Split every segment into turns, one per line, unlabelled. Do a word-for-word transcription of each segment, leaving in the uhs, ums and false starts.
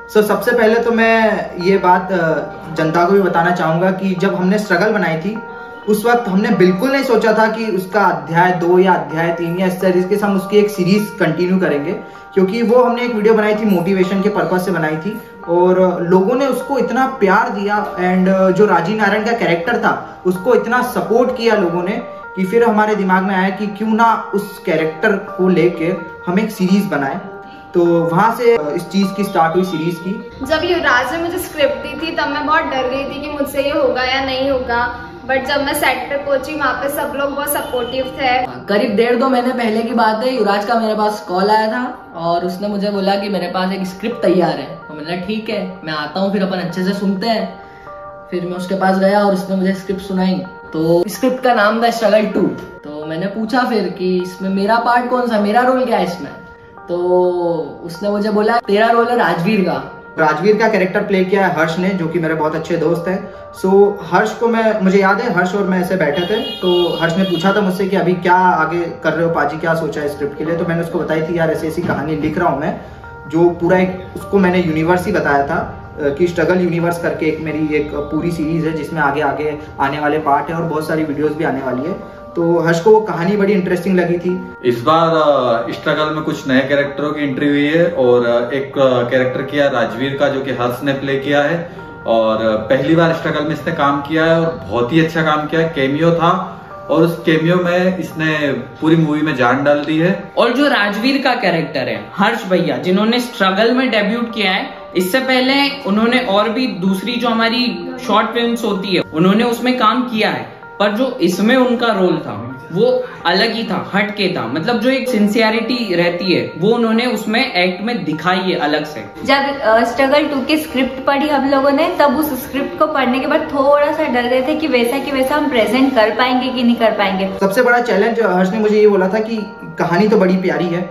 सो so, सबसे पहले तो मैं ये बात जनता को भी बताना चाहूँगा कि जब हमने स्ट्रगल बनाई थी उस वक्त हमने बिल्कुल नहीं सोचा था कि उसका अध्याय दो या अध्याय तीन या इस तरीके से हम उसकी एक सीरीज कंटिन्यू करेंगे, क्योंकि वो हमने एक वीडियो बनाई थी मोटिवेशन के पर्पज से बनाई थी और लोगों ने उसको इतना प्यार दिया एंड जो राजीव नारायण का कैरेक्टर था उसको इतना सपोर्ट किया लोगों ने कि फिर हमारे दिमाग में आया कि क्यों ना उस कैरेक्टर को लेके हम एक सीरीज बनाए। तो वहां से इस चीज की स्टार्ट हुई सीरीज की।
जब युवराज ने मुझे स्क्रिप्ट दी थी तब मैं बहुत डर गई थी कि मुझसे ये होगा या नहीं होगा, बट जब मैं सेट पे पहुंची वहाँ पे सब लोग बहुत सपोर्टिव थे।
करीब डेढ़ दो महीने पहले की बात है, युवराज का मेरे पास कॉल आया था और उसने मुझे बोला कि मेरे पास एक स्क्रिप्ट तैयार है। तो मैंने ठीक है मैं आता हूँ, फिर अपन अच्छे से सुनते हैं। फिर मैं उसके पास गया और उसने मुझे स्क्रिप्ट सुनाई। तो स्क्रिप्ट का नाम था स्ट्रगल टू। तो मैंने पूछा फिर कि इसमें मेरा पार्ट कौन सा, मेरा रोल क्या है इसमें। तो उसने मुझे बोला तेरा रोल है राजवीर का।
राजवीर का कैरेक्टर प्ले किया है हर्ष ने, जो कि मेरे बहुत अच्छे दोस्त है। सो so, हर्ष को मैं मुझे याद है हर्ष और मैं ऐसे बैठे थे तो हर्ष ने पूछा था मुझसे कि अभी क्या आगे कर रहे हो पाजी, क्या सोचा है स्क्रिप्ट के लिए। तो मैंने उसको बताई थी यार ऐसी ऐसी कहानी लिख रहा हूँ मैं, जो पूरा एक उसको मैंने यूनिवर्स ही बताया था कि स्ट्रगल यूनिवर्स करके एक मेरी एक पूरी सीरीज है जिसमें आगे आगे आने वाले पार्ट है और बहुत सारी वीडियोस भी आने वाली है। तो हर्ष को वो कहानी बड़ी इंटरेस्टिंग लगी थी।
इस बार स्ट्रगल में कुछ नए कैरेक्टरों की एंट्री हुई है और एक कैरेक्टर किया राजवीर का जो कि हर्ष ने प्ले किया है और पहली बार स्ट्रगल में इसने काम किया है और बहुत ही अच्छा काम किया है। केमियो था और उस केमियो में इसने पूरी मूवी में जान डाल दी है।
और जो राजवीर का कैरेक्टर है हर्ष भैया, जिन्होंने स्ट्रगल में डेब्यूट किया है, इससे पहले उन्होंने और भी दूसरी जो हमारी शॉर्ट फिल्म्स होती है उन्होंने उसमें काम किया है, पर जो इसमें उनका रोल था वो अलग ही था, हट के था। मतलब जो एक सिंसियरिटी रहती है वो उन्होंने उसमें एक्ट में दिखाई है अलग से।
जब स्ट्रगल टू की स्क्रिप्ट पढ़ी हम लोगों ने, तब उस स्क्रिप्ट को पढ़ने के बाद थोड़ा सा डर गए थे कि वैसा कि वैसा हम प्रेजेंट कर पाएंगे कि नहीं कर पाएंगे।
सबसे बड़ा चैलेंज हर्ष ने मुझे ये बोला था कि कहानी तो बड़ी प्यारी है,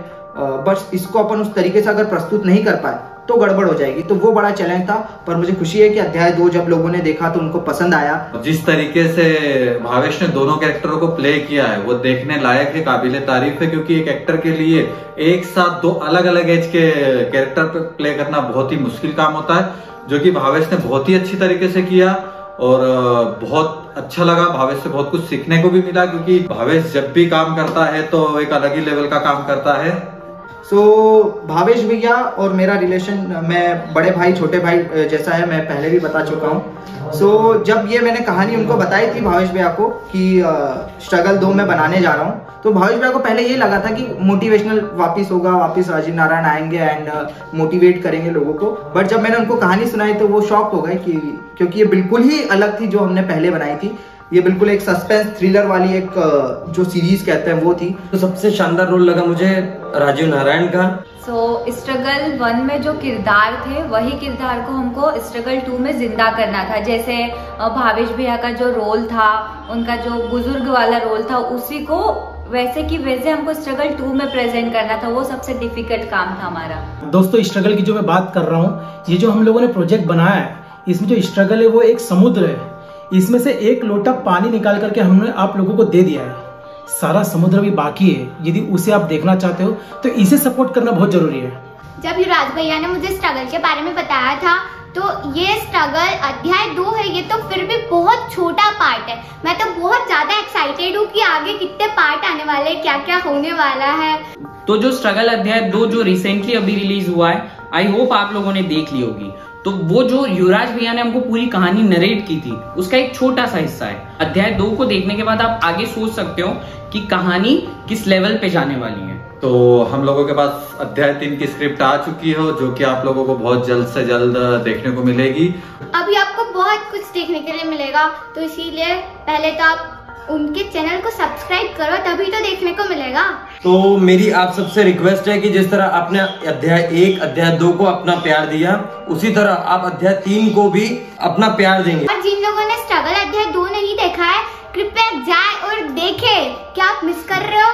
बस इसको अपन उस तरीके से अगर प्रस्तुत नहीं कर पाए तो गड़बड़ हो जाएगी। तो वो बड़ा चैलेंज था, पर मुझे खुशी है कि अध्याय दो जब लोगों ने देखा तो उनको पसंद आया।
जिस तरीके से भावेश ने दोनों कैरेक्टरों को प्ले किया है वो देखने लायक है, काबिले तारीफ है, क्योंकि एक एक्टर के लिए एक साथ दो अलग अलग एज के कैरेक्टर पे प्ले करना बहुत ही मुश्किल काम होता है, जो कि भावेश ने बहुत ही अच्छी तरीके से किया और बहुत अच्छा लगा। भावेश से बहुत कुछ सीखने को भी मिला, क्योंकि भावेश जब भी काम करता है तो एक अलग ही लेवल का काम करता है।
सो so, भावेश भैया और मेरा रिलेशन मैं बड़े भाई छोटे भाई जैसा है, मैं पहले भी बता चुका हूँ। सो so, जब ये मैंने कहानी उनको बताई थी भावेश भैया को कि स्ट्रगल दो में बनाने जा रहा हूँ, तो भावेश भैया को पहले ये लगा था कि मोटिवेशनल वापस होगा, वापस राजीव नारायण आएंगे एंड मोटिवेट करेंगे लोगों को। बट जब मैंने उनको कहानी सुनाई तो वो शॉक हो गए कि क्योंकि ये बिल्कुल ही अलग थी जो हमने पहले बनाई थी। ये बिल्कुल एक सस्पेंस थ्रिलर वाली एक जो सीरीज कहते हैं वो थी।
तो सबसे शानदार रोल लगा मुझे राजीव नारायण का।
सो स्ट्रगल वन में जो किरदार थे वही किरदार को हमको स्ट्रगल टू में जिंदा करना था। जैसे भावेश भैया का जो रोल था, उनका जो बुजुर्ग वाला रोल था, उसी को वैसे कि वैसे हमको स्ट्रगल टू में प्रेजेंट करना था। वो सबसे डिफिकल्ट काम था हमारा।
दोस्तों स्ट्रगल की जो मैं बात कर रहा हूँ, ये जो हम लोगों ने प्रोजेक्ट बनाया है, इसमें जो स्ट्रगल है वो एक समुद्र है। इसमें से एक लोटा पानी निकाल करके हमने आप लोगों को दे दिया है, सारा समुद्र भी बाकी है। यदि उसे आप देखना चाहते हो तो इसे सपोर्ट करना बहुत जरूरी है।
जब युवराज भैया ने मुझे स्ट्रगल के बारे में बताया था तो ये स्ट्रगल अध्याय दो है, ये तो फिर भी बहुत छोटा पार्ट है। मैं तो बहुत ज्यादा एक्साइटेड हूँ कि आगे कितने पार्ट आने वाले हैं, क्या क्या होने वाला है।
तो जो स्ट्रगल अध्याय दो जो रिसेंटली अभी रिलीज हुआ है, आई होप आप लोगों ने देख ली होगी। तो वो जो युवराज भैया ने हमको पूरी कहानी नरेट की थी उसका एक छोटा सा हिस्सा है। अध्याय दो को देखने के बाद आप आगे सोच सकते हो कि कहानी किस लेवल पे जाने वाली है।
तो हम लोगों के पास अध्याय तीन की स्क्रिप्ट आ चुकी हो, जो कि आप लोगों को बहुत जल्द से जल्द देखने को मिलेगी।
अभी आपको बहुत कुछ देखने के लिए मिलेगा, तो इसीलिए पहले तो आप उनके चैनल को सब्सक्राइब करो, तभी तो देखने को मिलेगा।
तो मेरी आप सबसे रिक्वेस्ट है कि जिस तरह आपने अध्याय एक अध्याय दो को अपना प्यार दिया, उसी तरह आप अध्याय तीन को भी अपना प्यार देंगे।
और जिन लोगों ने स्ट्रगल अध्याय दो नहीं देखा है, कृपया जाए और देखे। क्या आप मिस कर रहे हो?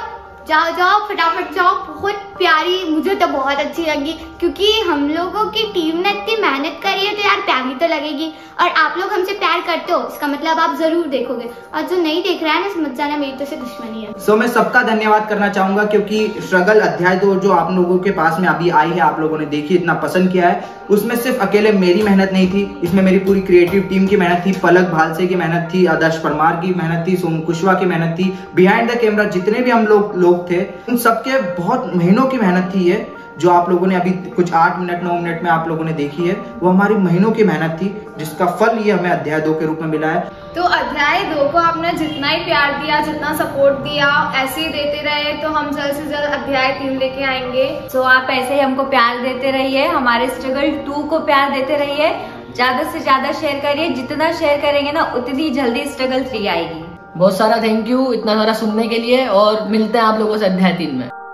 जाओ जाओ फटाफट जाओ। बहुत प्यारी, मुझे तो बहुत अच्छी लगी क्योंकि हम लोगों की टीम ने इतनी मेहनत करी है तो यार प्यारी तो लगेगी। और आप लोग हमसे प्यार करते हो इसका मतलब आप जरूर देखोगे, और जो नहीं देख रहा है ना समझ जाना मेरी तो से दुश्मनी है।
सो so, मैं सबका धन्यवाद करना चाहूंगा क्योंकि स्ट्रगल अध्याय दो जो आप लोगों के पास में अभी आई है, आप लोगों ने देखी, इतना पसंद किया है, उसमें सिर्फ अकेले मेरी मेहनत नहीं थी, इसमें मेरी पूरी क्रिएटिव टीम की मेहनत थी, पलक भालसे की मेहनत थी, आदर्श परमार की मेहनत थी, सोनू कुशवाहा की मेहनत थी, बिहाइंड द कैमरा जितने भी हम लोग लोग थे उन सबके बहुत महीनों की मेहनत थी। ये जो आप लोगों ने अभी कुछ आठ मिनट नौ मिनट में आप लोगों ने देखी है वो हमारी महीनों की मेहनत थी, जिसका फल ये हमें अध्याय दो के रूप में मिला है।
तो अध्याय दो को आपने जितना ही प्यार दिया, जितना सपोर्ट दिया, ऐसे ही देते रहे तो हम जल्द से जल्द अध्याय तीन लेके आएंगे।
तो आप ऐसे ही हमको प्यार देते रहिए, हमारे स्ट्रगल टू को प्यार देते रहिए, ज्यादा से ज्यादा शेयर करिए, जितना शेयर करेंगे ना उतनी जल्दी स्ट्रगल थ्री आएगी।
बहुत सारा थैंक यू इतना सारा सुनने के लिए, और मिलते हैं आप लोगों से अध्याय तीन में।